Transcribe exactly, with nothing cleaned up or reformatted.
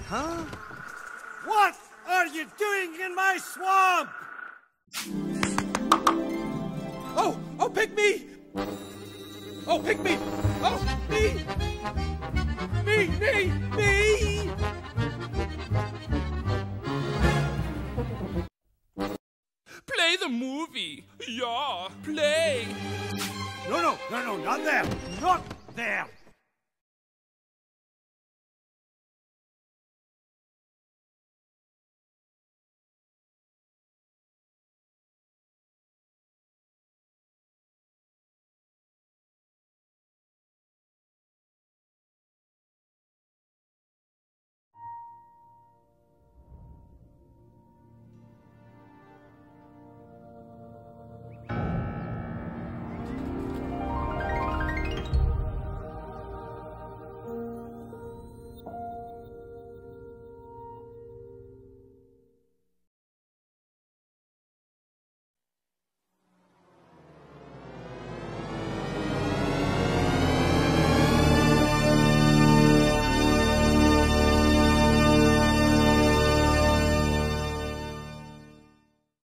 Huh? What are you doing in my swamp? Oh, oh, pick me! Oh, pick me! Oh, me! Me, me, me! Play the movie. Yeah, play. No, no, no, no, not there. Not there.